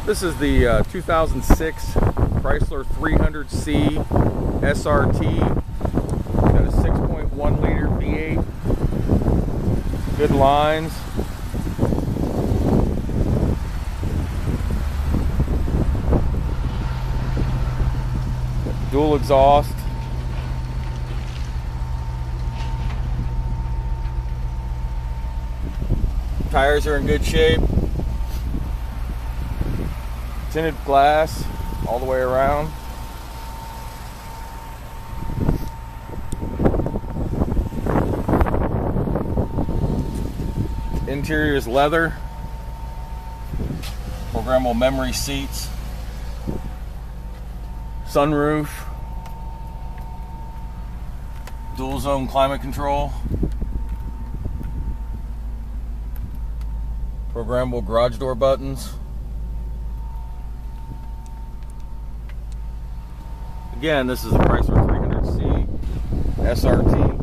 This is the 2006 Chrysler 300C SRT. Got a 6.1 liter V8. Good lines. Dual exhaust. Tires are in good shape. Tinted glass all the way around. Interior is leather. Programmable memory seats. Sunroof. Dual zone climate control. Programmable garage door buttons. Again, this is a Chrysler 300C SRT.